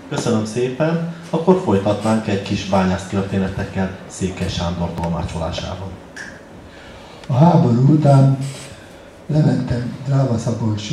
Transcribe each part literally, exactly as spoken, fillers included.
Köszönöm szépen, akkor folytatnánk egy kis bányász történetekkel Székely Sándor tolmácsolásával. A háború után lementem Dráva-Szabolcsra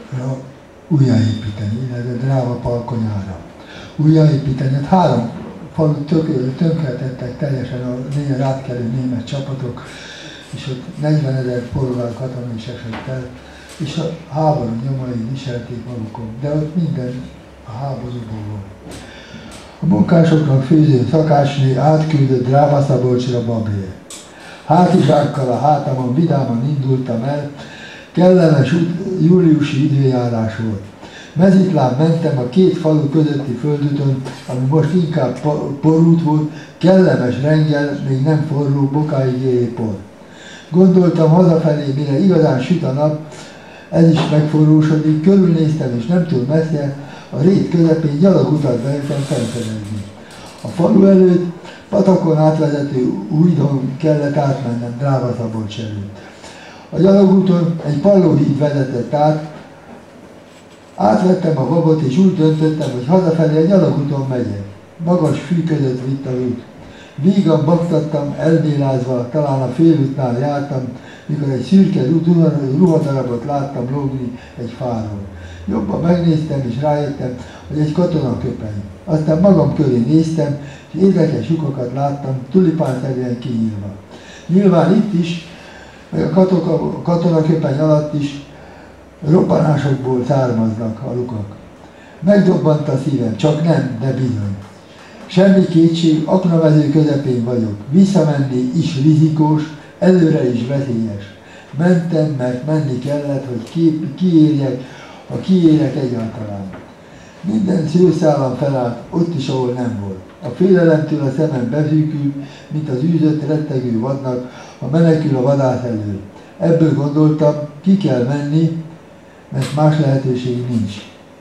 újjáépíteni, illetve Dráva Palkonyára. Újjáépíteni, hát három falut tönkretettek teljesen a négy átkelő német csapatok, és ott negyvenezer portugál katona is esett el, és a háború nyomai viselték magukon, de ott minden a háborúban volt. A munkásoknak főző szakácsné átküldött Dráva-Szabolcsra babért. Hátizsákkal a hátamon vidáman indultam el, kellemes júliusi időjárás volt. Mezitláb mentem a két falu közötti földúton, ami most inkább porút volt, kellemes renggel, még nem forró, bokáig éré por. Gondoltam hazafelé, mire igazán süt a nap, ez is megforrósodik, körülnéztem és nem túl messze, a rét közepén gyalagutat bejöttem felfedezni. A falu előtt patakon átvezető újdon kellett átmennem Dráva-Szabolcs előtt. A gyalogúton egy pallóhíd vezetett át, átvettem a babot és úgy döntöttem, hogy hazafelé a gyalogúton megyek. Magas fű között vitt a út. Vígan baktattam, elbélázva, talán a félútnál jártam, mikor egy szürke ruhadarabot láttam lógni egy fáról. Jobban megnéztem és rájöttem, hogy egy katonaköpeny. Aztán magam köré néztem, és érdekes lyukokat láttam, tulipánszerűen kinyílva. Nyilván itt is, meg a katonaköpeny alatt is robbanásokból származnak a lukak. Megdobbant a szívem, csak nem, de bizony. Semmi kétség, aknamező közepén vagyok. Visszamenni is rizikós, előre is veszélyes. Mentem, mert menni kellett, hogy ki, kiérjek, ha kiérek egyáltalán. Minden szőrszálam felállt, ott is, ahol nem volt. A félelemtől a szemem befűkült, mint az űzött, rettegő vadnak, ha menekül a vadász elől. Ebből gondoltam, ki kell menni, mert más lehetőség nincs.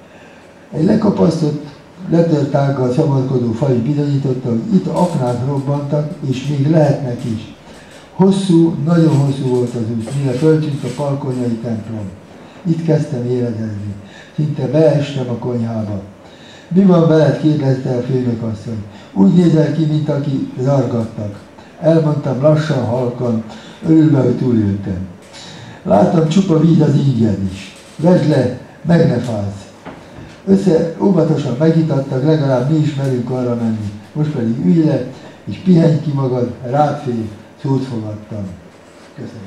Egy lekapasztott, letört ággal szabadkodó faj bizonyította, hogy itt aknák robbantak, és még lehetnek is. Hosszú, nagyon hosszú volt az út, mire föltűnt a palkonyai templom. Itt kezdtem éredezni. Szinte beestem a konyhába. Mi van veled? Kérdezte a főnökasszony. Úgy nézel ki, mint aki zargattak. Elmondtam lassan, halkan, örülve, hogy túléltem. Láttam, csupa víz az ingyen is. Vedd le, meg ne fázz. Össze óvatosan megitattak, legalább mi is merünk arra menni. Most pedig ülj le, és pihenj ki magad, rád fél, szót fogadtam. Köszönöm.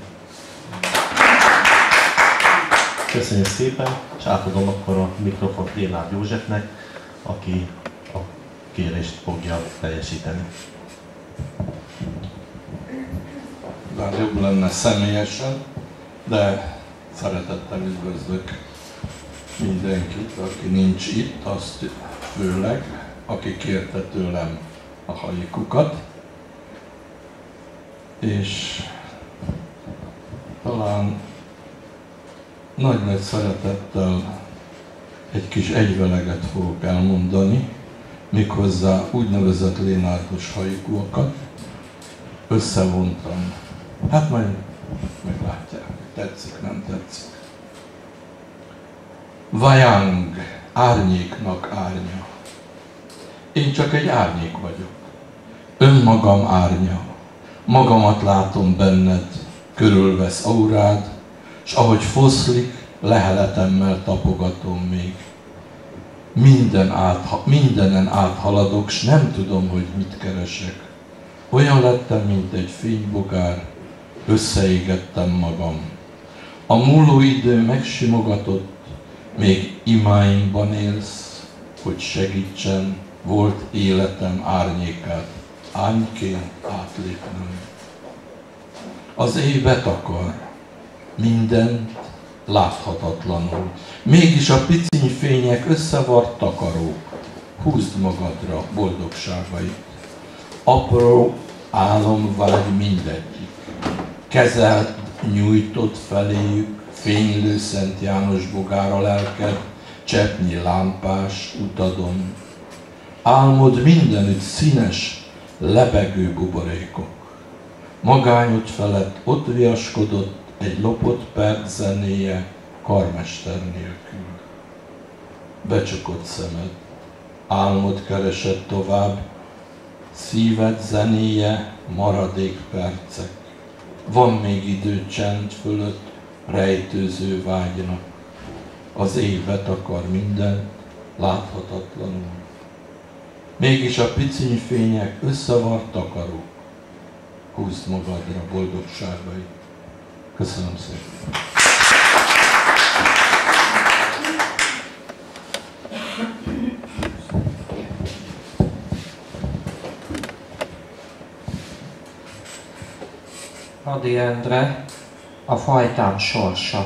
Köszönjük szépen, és átadom akkor a mikrofont Lénárd Józsefnek, aki a kérést fogja teljesíteni. Bár jobb lenne személyesen, de szeretettel üdvözlök mindenkit, aki nincs itt, azt főleg, aki kérte tőlem a haikukat. És talán nagy-nagy szeretettel egy kis egyveleget fogok elmondani, méghozzá úgynevezett lénárdos haikuakat összevontam. Hát majd meglátják, hogy tetszik, nem tetszik. Vajang, árnyéknak árnya. Én csak egy árnyék vagyok. Önmagam árnya. Magamat látom benned, körülvesz aurád, s ahogy foszlik, leheletemmel tapogatom még. Minden át, mindenen áthaladok, s nem tudom, hogy mit keresek. Olyan lettem, mint egy fénybogár, összeégettem magam. A múló idő megsimogatott, még imáimban élsz, hogy segítsen, volt életem árnyékát, ányként átlépnem. Az éj betakar, mindent láthatatlanul, mégis a piciny fények összevart takarók, húzd magadra boldogságait. Apró álomvágy mindegyik, kezelt, nyújtott feléjük, fénylő Szent János bogár a lelked, cseppnyi lámpás utadon. Álmod mindenütt színes, lebegő buborékok. Magányod felett ott viaskodott egy lopott perc zenéje, karmester nélkül. Becsukott szemed, álmod keresed tovább, szíved zenéje, maradék percek. Van még idő csend fölött, rejtőző vágynak. Az éj betakar mindent, láthatatlanul. Mégis a piciny fények összevart takarók. Húzd magadra boldogságait. Köszönöm szépen! Ady Endre, a fajtám sorsa.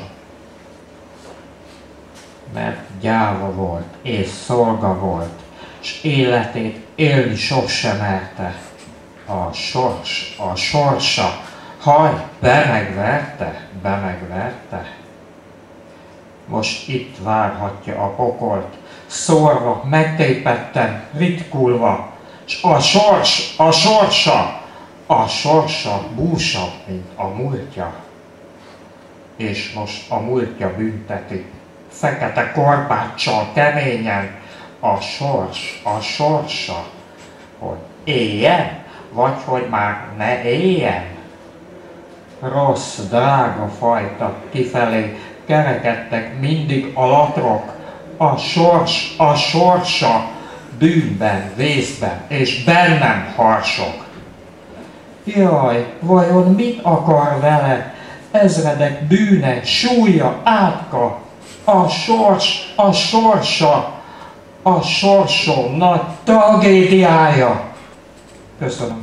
Mert gyáva volt, és szolga volt, s életét élni sosem merte. A sors, a sorsa, haj, bemegverte, bemegverte. Most itt várhatja a pokolt, szórva, megtépetten, ritkulva, s a sors, a sorsa, a sorsa búsabb, mint a múltja. És most a múltja bünteti, fekete korbáccsal keményen, a sors, a sorsa, hogy éljen, vagy hogy már ne éljen. Rossz, drága fajta kifelé kerekedtek mindig a latrok, a sors, a sorsa, bűnben, vészben, és bennem harsog. Jaj, vajon mit akar vele? Ezredek bűne, súlya, átka, a sors, a sorsa, a sorsom nagy tragédiája. Köszönöm.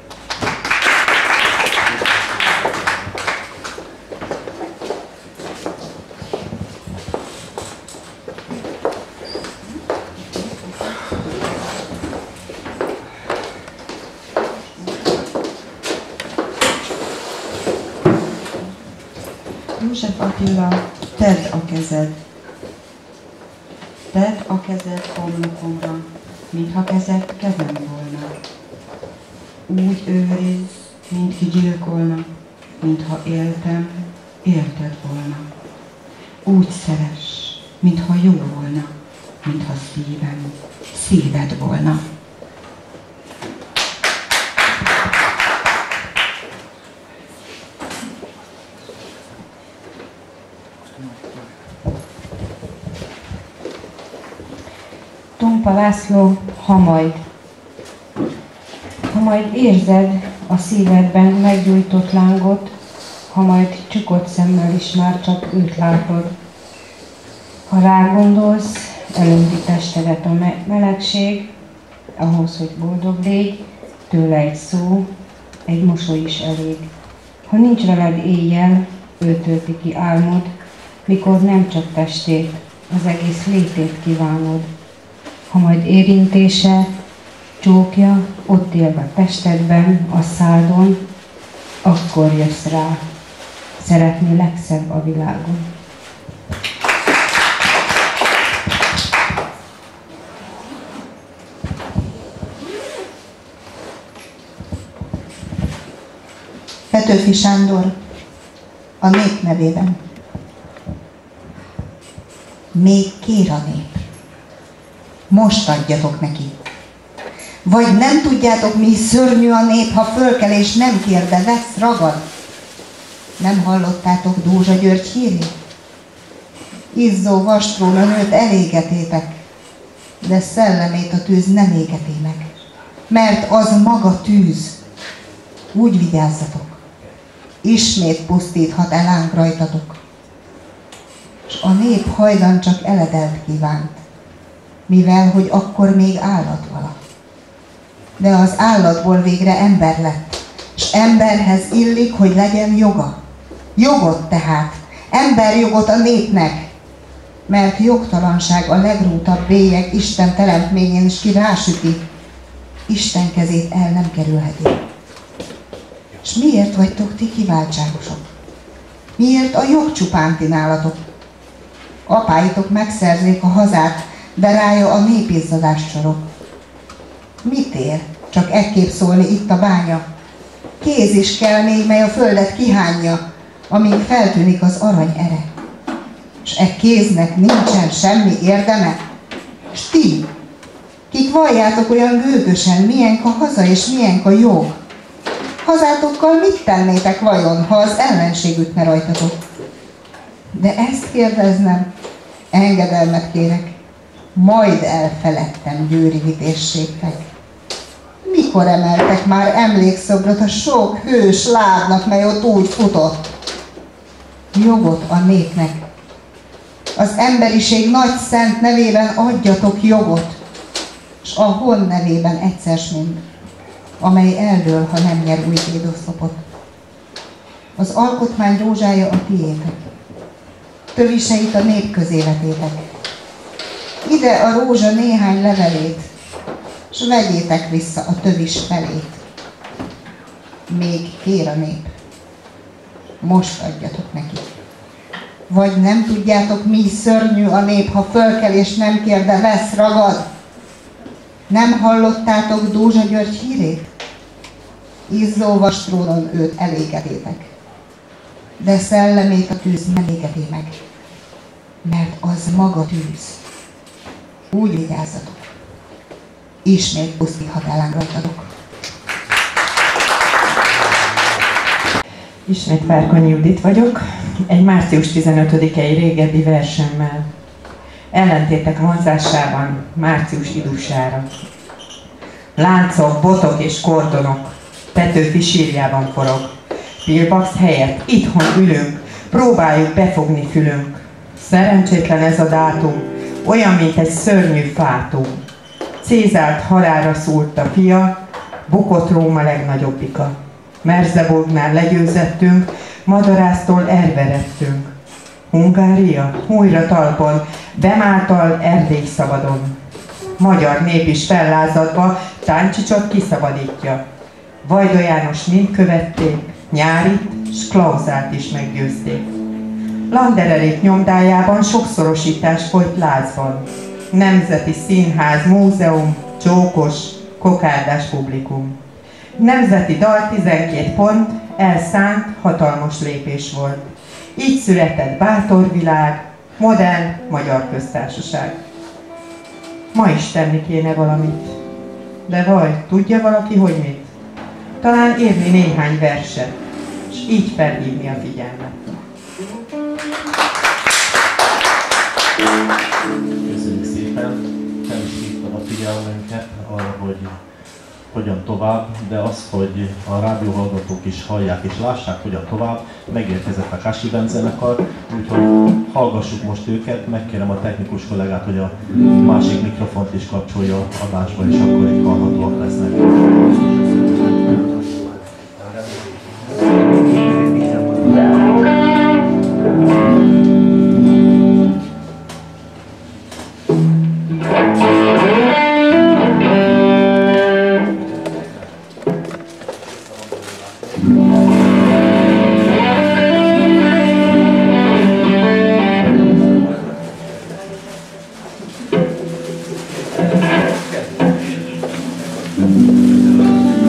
József Attila, tedd a kezed. Tedd a kezed homlokomra, mintha kezed kezem volna. Úgy őriz, mint ki gyilkolna, mintha éltem, élted volna. Úgy szeress, mintha jó volna, mintha szívem, szíved volna. Tompa László, ha majd. Ha majd érzed a szívedben meggyújtott lángot, ha majd csukott szemmel is már csak őt látod. Ha rágondolsz, elönti testedet a me- melegség, ahhoz, hogy boldog légy, tőle egy szó, egy mosoly is elég. Ha nincs veled éjjel, ő tölti ki álmod, mikor nem csak testét, az egész létét kívánod. Ha majd érintése, csókja, ott élve testedben, a szádon, akkor jössz rá, szeretni legszebb a világon. Petőfi Sándor, a nép nevében. Még kér a nép. Most adjatok neki. Vagy nem tudjátok, mi szörnyű a nép, ha fölkel és nem kér, de vesz, ragad. Nem hallottátok Dózsa György hírét? Izzó vastróna nőt elégetétek, de szellemét a tűz nem égeti meg, mert az maga tűz. Úgy vigyázzatok, ismét pusztíthat el ánk rajtatok. S a nép hajdan csak eledelt kívánt, mivel hogy akkor még állat vala. De az állatból végre ember lett, s emberhez illik, hogy legyen joga. Jogot tehát, emberjogot a népnek, mert jogtalanság a legrútabb bélyeg Isten teremtményén, és ki rásüti, Isten kezét el nem kerülheti. És miért vagytok ti kiváltságosok? Miért a jog csupán ti nálatok? Apáitok megszerzik a hazát, de rája a népizzadást sorok. Mit ér csak ekképp szólni itt a bánya? Kéz is kell még, mely a földet kihányja, amíg feltűnik az arany ere. S e kéznek nincsen semmi érdeme, s ti kik valljátok olyan gőgösen, milyenk a haza és milyenk a jog. Hazátokkal mit tennétek vajon, ha az ellenség ütne rajtatok? De ezt kérdeznem, engedelmet kérek, majd elfeledtem győri vitézségtek. Mikor emeltek már emlékszobrot a sok hős lábnak, mely ott úgy futott? Jogot a népnek. Az emberiség nagy szent nevében adjatok jogot, s a hon nevében egyszer mind, amely eldől, ha nem nyer új védoszlopot. Az alkotmány rózsája a tiétek, töviseit a nép közé vetétek. Ide a rózsa néhány levelét, s vegyétek vissza a tövis felét. Még kér a nép, most adjatok neki. Vagy nem tudjátok, mi szörnyű a nép, ha fölkel és nem kér, de vesz, ragad? Nem hallottátok Dózsa György hírét? Izzó vastrónon őt elégedétek, de szellemét a tűz nem égedi meg, mert az maga tűz. Úgy vigyázzatok, ismét pusztíthat ellen rajtatok. Ismét Várkonyi Judit vagyok, egy március tizenötödikei régebbi versemmel. Ellentétek vonzásában március idusára. Láncok, botok és kordonok, Petőfi sírjában forog. Pilbax helyett itthon ülünk, próbáljuk befogni fülünk. Szerencsétlen ez a dátum, olyan, mint egy szörnyű fátum. Cézárt halálra szúrt a fia, bukott Róma legnagyobbika. Merseburgnál legyőzettünk, Madaráztól elverettünk. Hungária újra talpon, Bemáltal Erdély szabadon. Magyar nép is fellázadva Táncsicsot kiszabadítja. Vajda János mind követték, Nyárit s Klauzárt is meggyőzték. Landerelék nyomdájában sokszorosítás folyt lázban. Nemzeti Színház, Múzeum, csókos, kokárdás publikum. Nemzeti dal tizenkét pont, elszánt, hatalmas lépés volt. Így született bátor világ, modern magyar köztársaság. Ma is tenni kéne valamit. De vaj, tudja valaki, hogy mit? Talán írni néhány verset, és így felhívni a figyelmet. Köszönjük szépen! Nem is hívtam a figyelmünket arra, hogy hogyan tovább, de az, hogy a rádióhallgatók is hallják és lássák, hogyan tovább, megérkezett a Kássi Band zenekar, úgyhogy hallgassuk most őket, megkérem a technikus kollégát, hogy a másik mikrofont is kapcsolja adásba, és akkor így hallhatóak lesznek. Thank you.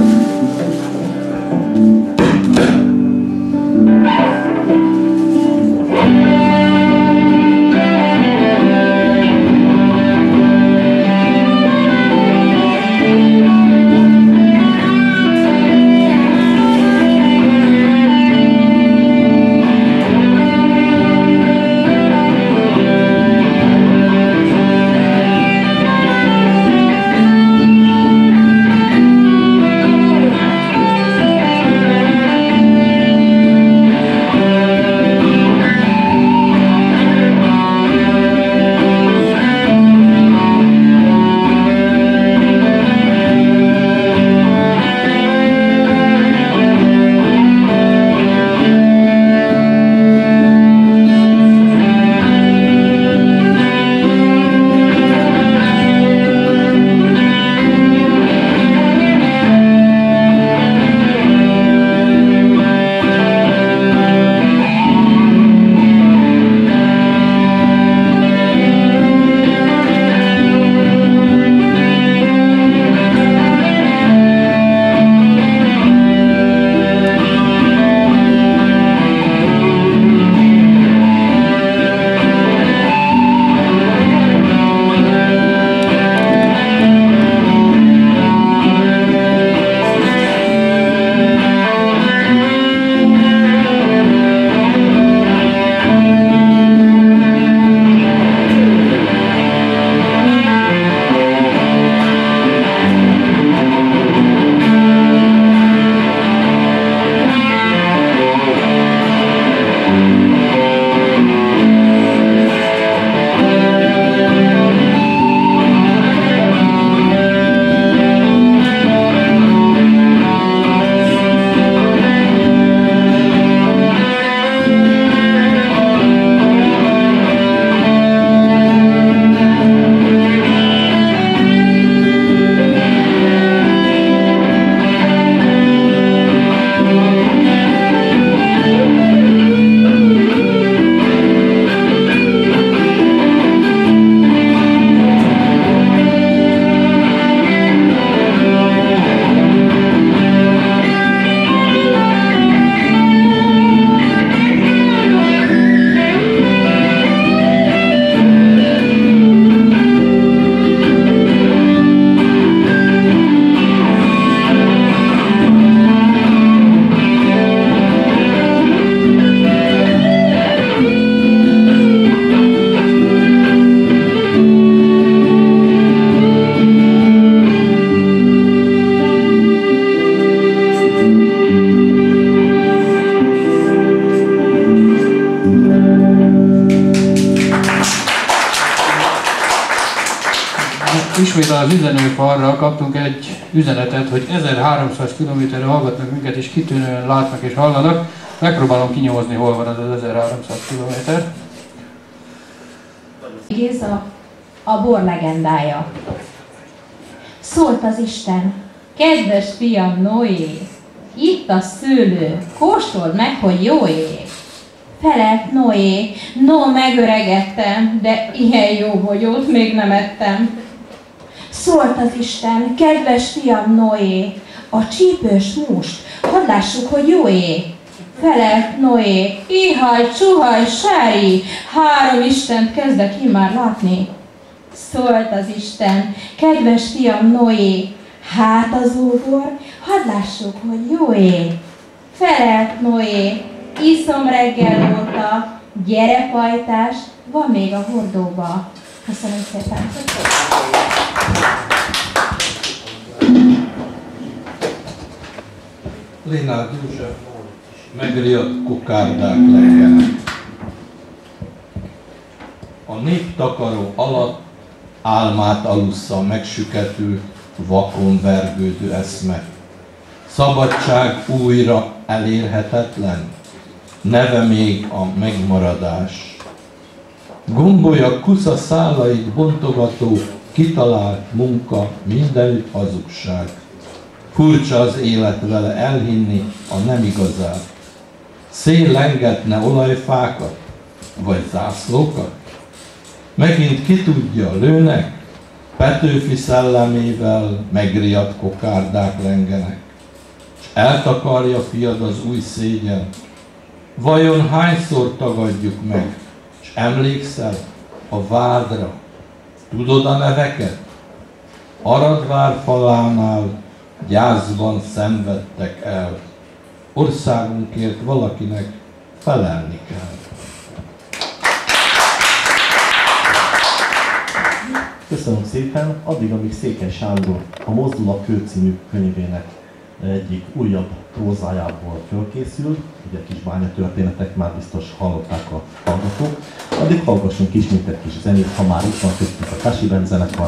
ismét az üzenőfalra kaptunk egy üzenetet, hogy ezerháromszáz kilométerre hallgatnak minket, és kitűnően látnak és hallanak. Megpróbálom kinyomozni, hol van az az ezerháromszáz kilométer. Géza, a bor legendája. Szólt az Isten, kedves fiam Noé, itt a szőlő, kóstold meg, hogy jó-é. Felelt Noé, no, megöregettem, de ilyen jó bogyót még nem ettem. Szólt az Isten, kedves fiam Noé, a csípős húst, hadd lássuk, hogy jó-é. Felelt Noé, ihaj, csuhaj, sári, három Istent kezdek én már látni. Szólt az Isten, kedves fiam Noé, hát az óbor, hadd lássuk, hogy jó-é. Felelt Noé, iszom reggel óta, gyere pajtás, van még a hordóba. Köszönöm szépen. Lénárd József, megriadt kokárdák lengenek. A néptakaró alatt álmát alussza megsüketült, vakon vergődő eszme. Szabadság újra elérhetetlen, neve még a megmaradás. Gombolya kusza szálait bontogató, kitalált munka, mindenütt hazugság. Furcsa az élet vele elhinni a nem igazát. Szél lengetne olajfákat, vagy zászlókat? Megint ki tudja, lőnek? Petőfi szellemével megriadt kokárdák lengenek. S eltakarja fiad az új szégyen. Vajon hányszor tagadjuk meg? S emlékszel a vádra? Tudod a neveket? Aradvár falánál gyászban szenvedtek el. Országunkért valakinek felelni kell. Köszönöm szépen, addig, amíg Székely Sándor a Mozdul a kő című könyvének egyik újabb prózájából fölkészül, ugye Kisbánya történetek, már biztos hallották a hallgatók, addig hallgassunk ismét egy kis zenét, ha már itt van köztük a Kasiben zenekar.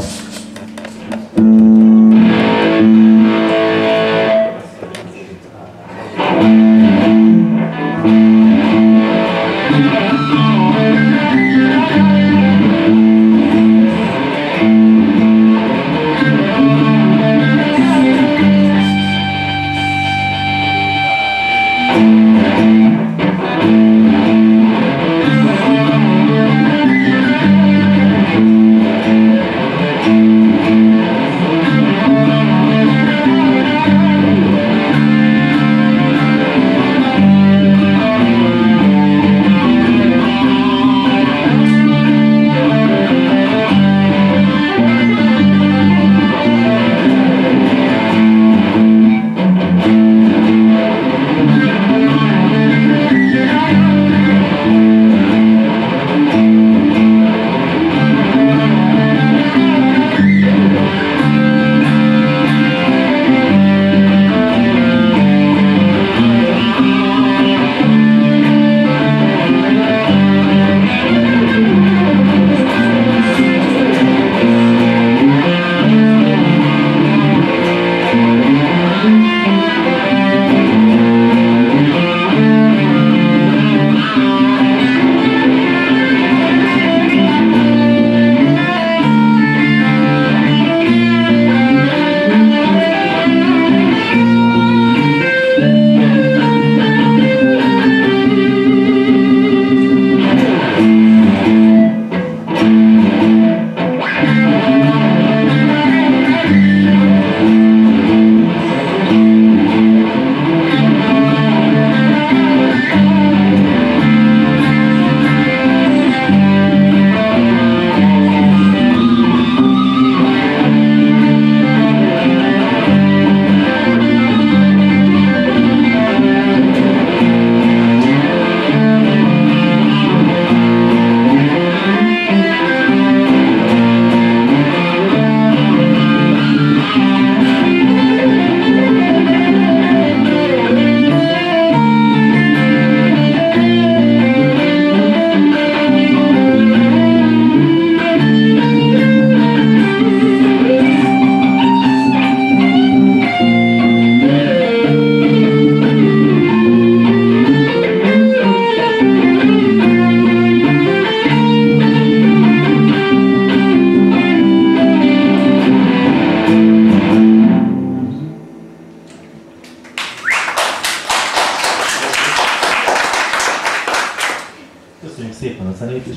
Thank you.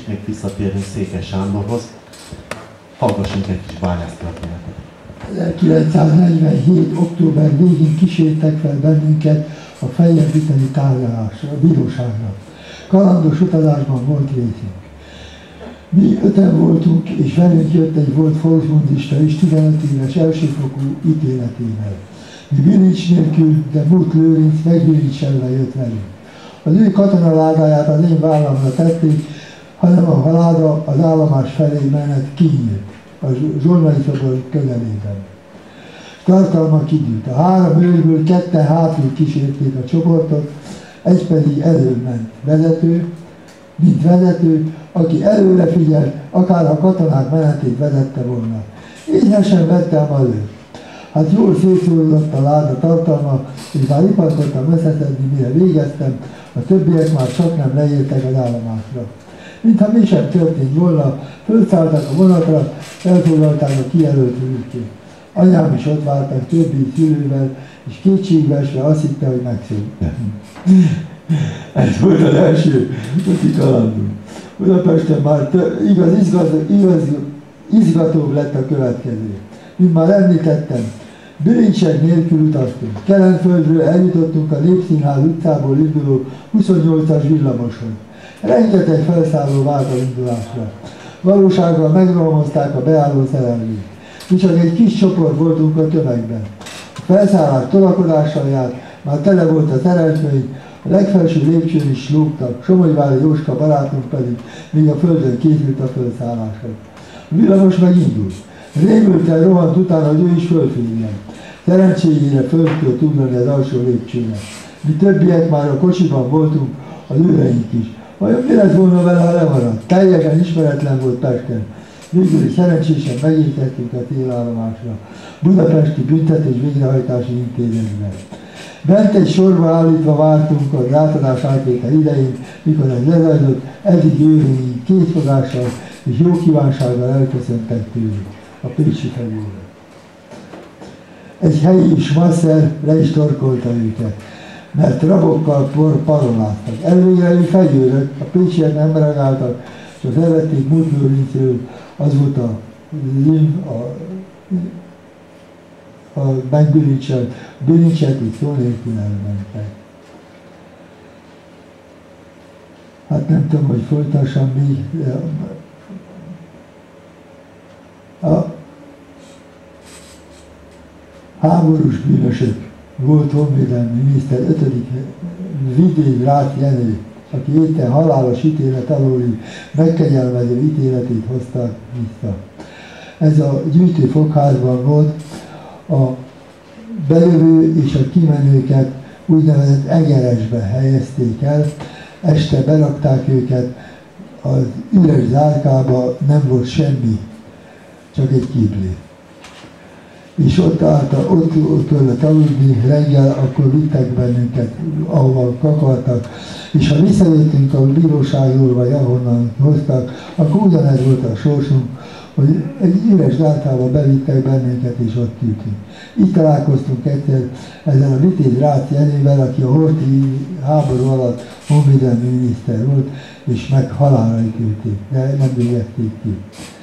még visszatérni Székely Sándorhoz. Hallgassunk egy kis bányásztörténetet. ezerkilencszáznegyvenhét. október végén kísértek fel bennünket a feljebbviteli tárgyalásra, a bíróságra. Kalandos utazásban volt részünk. Mi öten voltunk, és velünk jött egy volt volksbundista is tizenöt éves elsőfokú ítéletével. Mi bilincs nélkül, de Muth Lőrinc megbilincselve jött velünk. Az ő katonaládáját az én vállamra tették, hanem a láda az állomás felé menet kinyílt, a Zsolnai szobor közelében. Tartalma kidült. A három őrből ketten hátul kísérték a csoportot, egy pedig előbb ment. Vezető, mint vezető, aki előre figyelt, akár a katonák menetét vezette volna. Éhesen vettem elő. Hát jól szétszórodott a láda tartalma, és már iparkodtam összeszedni, mire végeztem, a többiek már csak nem leértek az állomásra. Mintha mi sem történt volna, fölszálltak a vonatra, elfoglalták a kijelölt ülkét. Anyám is ott vártak többi szülővel, és kétségbeesve azt hitte, hogy megszűnt. Ez volt az első úti kalandunk. Budapesten már tő, igaz, igaz, igaz, izgatóbb lett a következő. Mint már említettem, bilincsek nélkül utaztunk. Kelenföldről eljutottunk a Népszínház utcából induló huszonnyolcas villamoshoz. Rengeteg felszálló várt a indulásra. Valóságban megrohamozták a beálló szerelvét. Mi csak egy kis csoport voltunk a tömegben. A felszállás tolakodással járt, már tele volt a szerelvény, a legfelső lépcsőn is lógtak, Somogyvári Jóska barátunk pedig még a földön készült a felszállásra. A villamos megindult. Rémülten rohant utána, hogy ő is fölférjen. Szerencséjére föl tudott ugrani az alsó lépcsőre. Mi többiek már a kocsiban voltunk, az őreink is. Vajon mi lett volna vele, ha lemaradt? Teljesen ismeretlen volt Pesten. Végül is szerencsésen megértettünk a télállomásra, Budapesti Büntetés Végrehajtási Intézetben. Bent egy sorba állítva vártunk az átadás átvétel idején, mikor ez lezajlott, eddig őreink készfogással és jó kívánsággal elköszöntek tőlük a pécsi felülre. Egy helyi smasszer le is torkolta őket, mert rabokkal paroláztak. Elvégre ő fegyőrök, a pécsiek nem reagáltak, csak elvették Muth Lőrincről, az volt a, a, a megbilincselt, bilincselt és szó nélkül elmentek. Hát nem tudom, hogy folytassam még. A háborús bűnösök volt honvédelmi miniszter ötödik Vitéz Rácz Jenő, aki éppen halálos ítélet alóli megkegyelmező ítéletét hozták vissza. Ez a gyűjtő fogházban volt, a bejövő és a kimenőket úgynevezett egeresbe helyezték el, este berakták őket, az üres zárkába nem volt semmi, csak egy kibli. És ott állt, ott, ott kellett aludni, reggel akkor vittek bennünket, ahova akartak, és ha visszajöttünk a bíróságról, vagy ahonnan hoztak, akkor ugyanez volt a sorsunk, hogy egy üres zárkába bevittek bennünket, és ott ültünk. Itt találkoztunk egyszer ezzel a Vitéz Rácz Jenővel, aki a horthy háború alatt honvédelmi miniszter volt, és meg halálra ítélték, de nem végezték ki.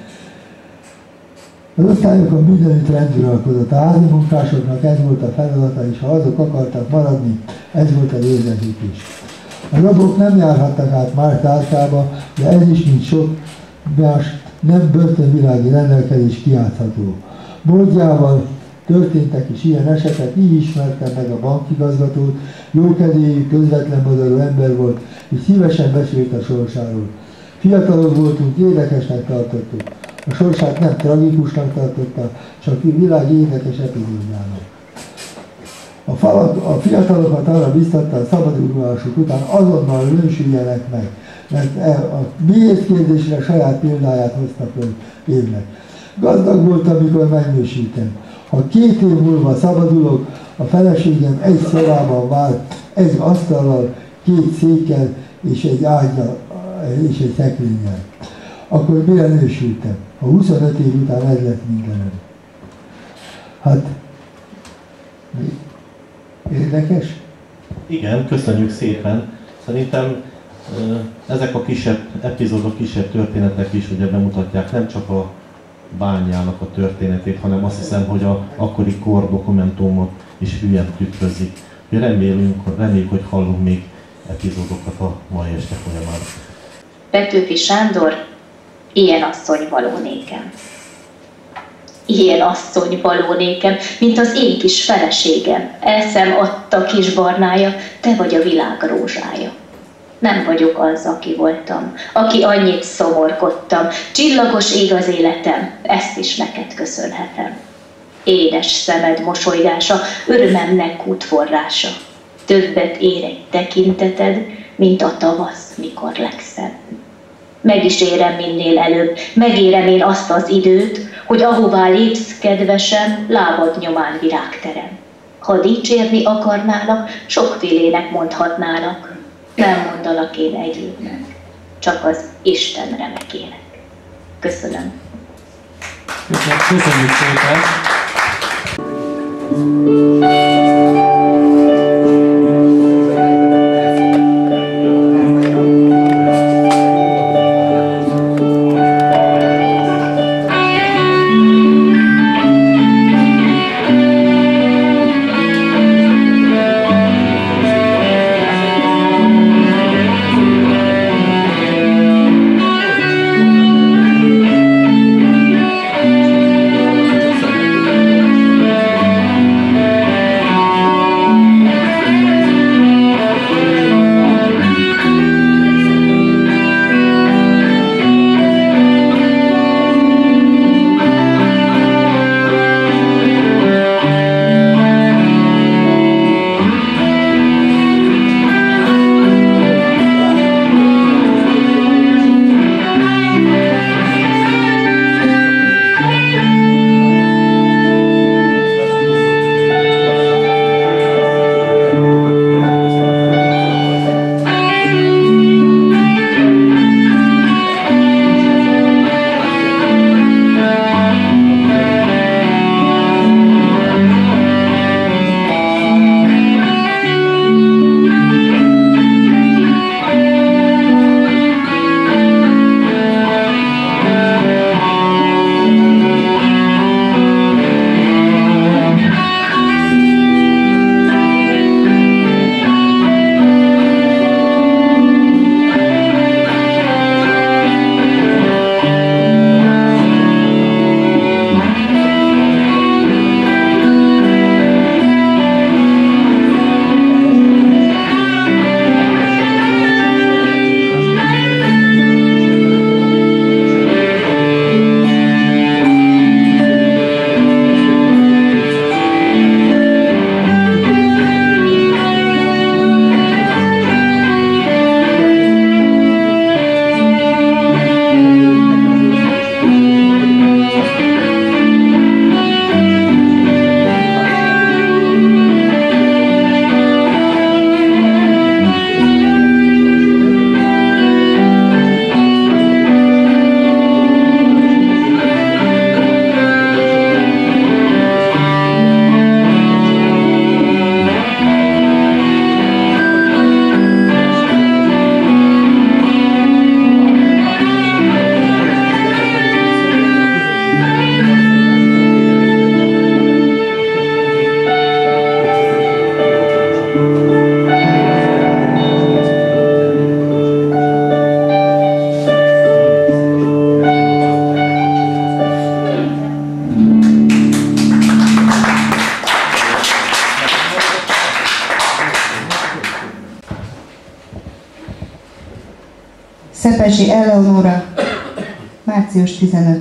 Az osztályokon mindenütt renduralkodott, a házi munkásoknak ez volt a feladata, és ha azok akartak maradni, ez volt az érzésük is. A rabok nem járhattak át más zárkába, de ez is, mint sok más nem börtönvilági rendelkezés kijátszható. Módjával történtek is ilyen esetek, így ismertem meg a bankigazgatót, jókedélyű, közvetlen modellű ember volt, és szívesen besélt a sorsáról. Fiatalok voltunk, érdekesnek tartottuk. A sorsát nem tragikusnak tartotta, csak a világ érdekes epizódjának. A, falak, a fiatalokat arra biztatta a szabadulásuk után azonnal lősüljenek meg, mert a miért kérdésre saját példáját hoztak ön évnek. Gazdag volt, amikor megnősültem. Ha két év múlva szabadulok, a feleségem egy szobában vár, egy asztallal, két székkel és egy ágyal és egy szekrényel. Akkor mire nősültem? A huszonöt év után ez lett mindenem. Hát, érdekes? Igen, köszönjük szépen. Szerintem Ezek a kisebb epizódok, kisebb történetek is ugye bemutatják nem csak a bányának a történetét, hanem azt hiszem, hogy a akkori kor dokumentumot is hülyen tükrözik. Remélünk, reméljük, hogy hallunk még epizódokat a mai este folyamán. Petőfi Sándor, ilyen asszony való nékem. Ilyen asszony való nékem, mint az én kis feleségem. Elszem adta kis barnája, te vagy a világ rózsája. Nem vagyok az, aki voltam, aki annyit szomorkodtam. Csillagos ég az életem, ezt is neked köszönhetem. Édes szemed mosolygása, örömemnek útforrása. Többet ér egy tekinteted, mint a tavasz, mikor legszebb. Meg is érem minél előbb, megérem én azt az időt, hogy ahová lépsz, kedvesem, lábad nyomán virágterem. Ha dicsérni akarnálak, sokfélének mondhatnálak. Nem mondalak én egyébnek, csak az Isten remekélek. Köszönöm. Köszönjük szépen! Szepesi Eleonóra, március tizenötödike.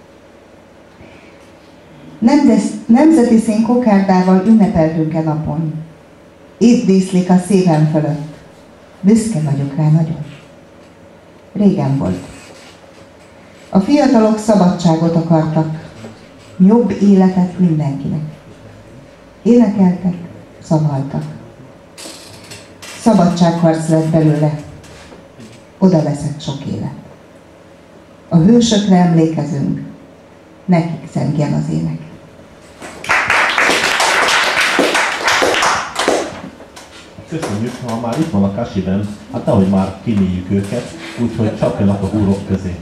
Nemzeti szín kokárdával ünnepeltünk e napon. Itt díszlik a szívem fölött. Büszke vagyok rá nagyon. Régen volt. A fiatalok szabadságot akartak, jobb életet mindenkinek. Énekeltek, szavaltak. Szabadságharc lett belőle. Oda veszett sok élet. A hősökre emlékezünk, nekik zengjen az ének. Köszönjük, ha már itt van a Kasiben, hát nehogy már kinyíljük őket, úgyhogy csapjanak a húrok közé.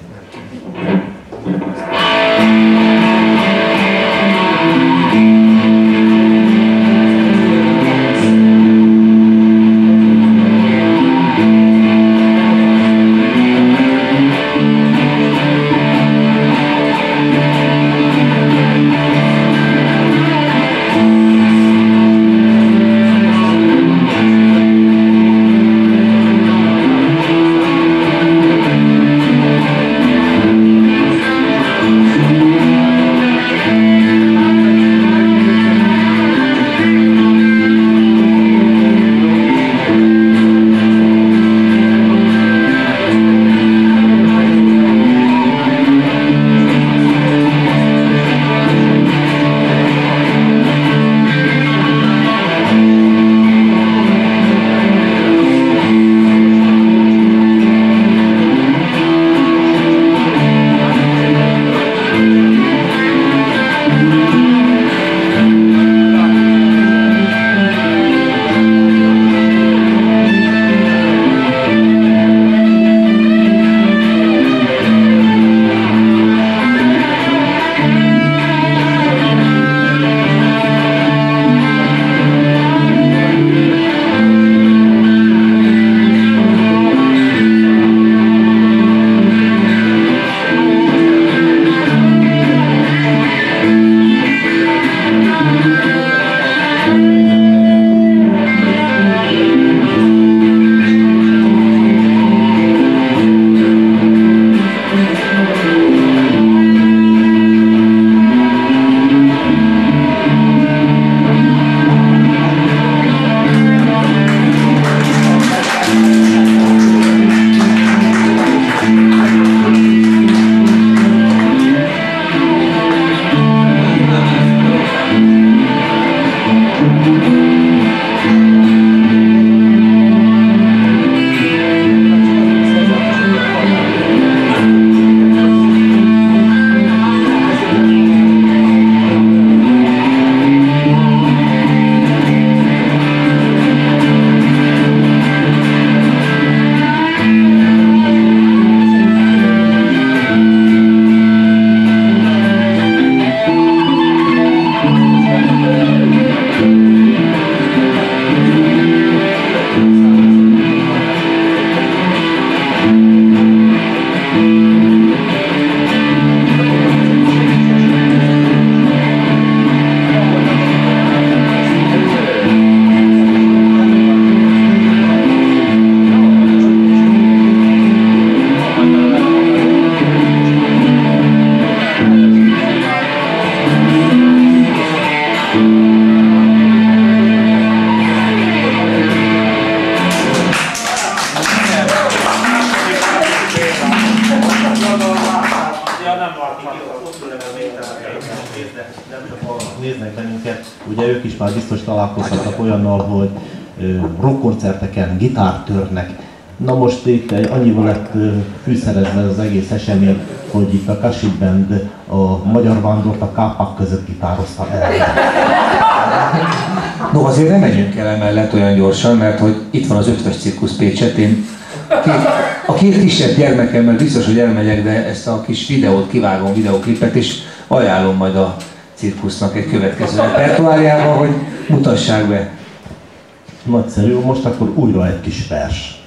Néznek bennünket, ugye ők is már biztos találkozhatnak olyannal, hogy rockkoncerteken gitártörnek. Na most itt annyival lett fűszerezve az egész esemény, hogy itt a Kasi Band a Magyar Vándort a kápák között gitározta el. No, azért nem menjünk el emellett olyan gyorsan, mert hogy itt van az ötves cirkusz Pécsetén. Két, a két kisebb gyermekemmel biztos, hogy elmegyek, de ezt a kis videót kivágom, videóklipet, és ajánlom majd a cirkusznak egy következő repertoárjába, hogy mutassák be. Nagyszerű, most akkor újra egy kis vers.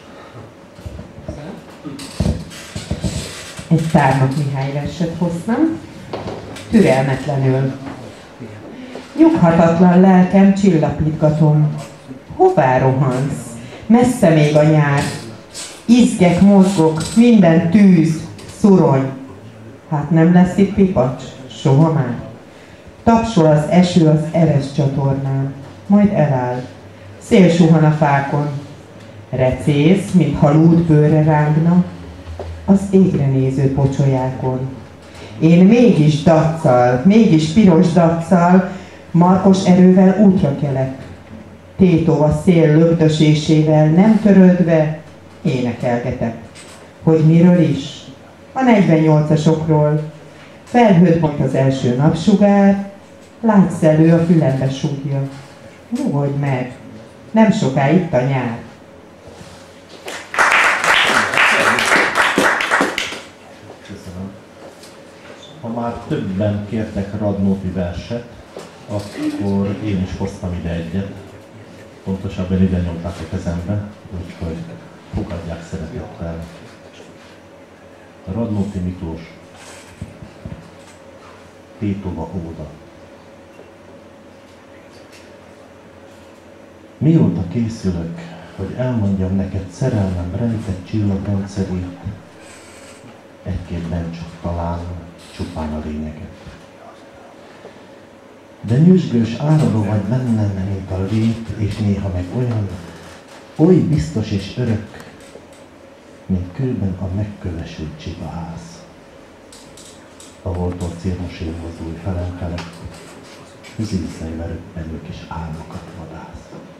Egy Tárnok Mihály verset hoztam, türelmetlenül. Nyughatatlan lelkem csillapítgatom. Hová rohansz? Messze még a nyár. Izgek, mozgok, minden tűz, szurony. Hát nem lesz itt pipacs, soha már. Tapsol az eső az Eres csatornán, majd eláll. Szél suhan a fákon. Recész, mintha lúdbőrre rágna, az égre néző pocsolyákon. Én mégis daccal, mégis piros daccal, markos erővel útra kelek. Tétó a szél lögdösésével nem törődve, énekelgetek. Hogy miről is? A negyvennyolcasokról. Felhőt bont az első napsugár, látszellő a fülembe súgja. Nyugodj meg, Nem soká itt a nyár. Köszönöm. Ha már többen kértek Radnóti verset, akkor én is hoztam ide egyet. Pontosabban ide nyomták a kezembe, úgyhogy fogadják szeretettel. Radnóti Miklós. Tétova óda. Mióta készülök, hogy elmondjam neked szerelmem rejtett csillagrendszerét, egy-kétben csak talán csupán a lényeget. De nyüzsgős áradó vagy bennem, mint a lét, és néha meg olyan, oly biztos és örök, mint kőben a megkövesült csibaház. Ahol torcérmosén mozdulj felemfelek, zízeivel röppenő kis álmokat vadász.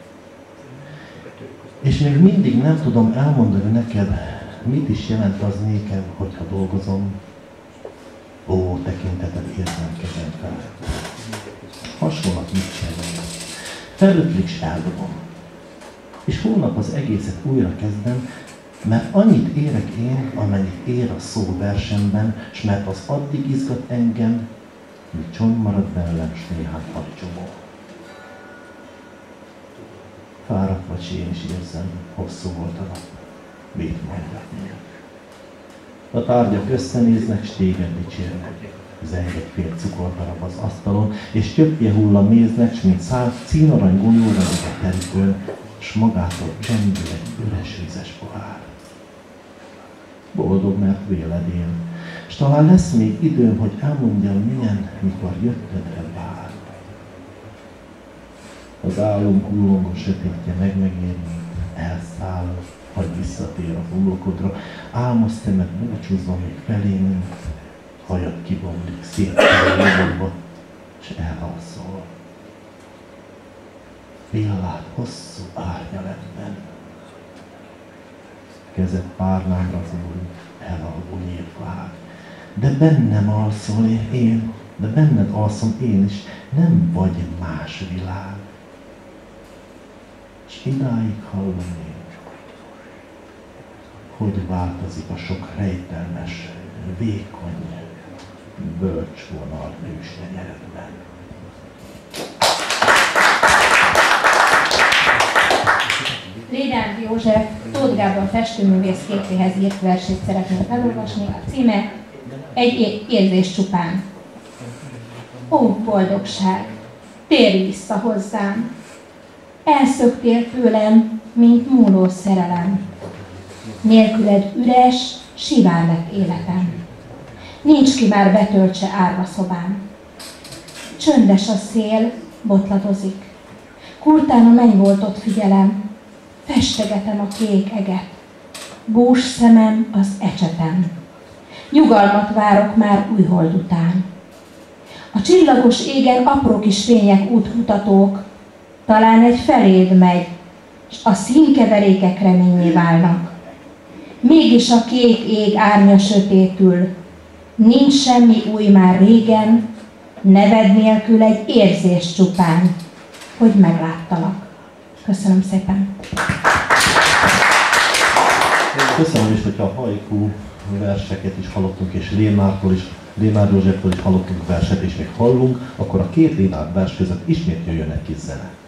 És még mindig nem tudom elmondani neked, mit is jelent az nékem, hogyha dolgozom. Ó, tekinteted érzem kezem felett. Hasonlat mit sem. Felötlik s eldobom. És holnap az egészet újra kezdem, mert annyit érek én, amennyit ér a szó versemben, s mert az addig izgat engem, míg csont marad bennem, s néhány agycsomó. Fáradt vagy, s én is érzem, hosszú volt a nap, mit mondjak. A tárgyak összenéznek, s téged dicsérnek. Zeng egy fél cukordarab az asztalon, és többje hull a méznek, s mint száz cínarany golyóra a terítőn, s magától csendül egy üres vizes pohár. Boldog, mert véled én, s talán lesz még időm, hogy elmondjam, milyen, mikor jöttödre vár. Az álom hullongos sötétje meg-megérni, elszáll, vagy visszatér a homlokodra, álmos szemed búcsúzva még felé, mint hajad kibomlik szétfelé, s elalszol. Villát hosszú árnyaletben, kezed párnámra zúl, elalvó nyírvág. De bennem alszol én, de benned alszom én is, nem vagy más világ. S idáig hallom én, hogy változik a sok rejtelmes, vékony, bölcs vonal ősnyeredben. Lédárdi József Tóth Gábor festőművész képéhez írt versét szeretném felolvasni. A címe Egy érzés csupán. Ó, boldogság, térj vissza hozzám! Elszöktél tőlem, mint múló szerelem. Nélküled üres, sivár lett életem. Nincs ki már betöltse árva szobám. Csöndes a szél, botladozik. Kurtán a mennyvoltot figyelem. Festegetem a kék eget. Bús szemem az ecsetem. Nyugalmat várok már új hold után. A csillagos égen apró kis fények útmutatók, talán egy feléd megy, s a színkeverékek reményé válnak. Mégis a kék ég árnya sötétül, nincs semmi új már régen, neved nélkül egy érzés csupán, hogy megláttalak. Köszönöm szépen! Köszönöm is, hogyha a haiku verseket is hallottunk, és Lénártól is, Lénár Józseftől is hallottunk verset, és még hallunk, akkor a két Lénár vers között ismét jöjjön egy kis zene.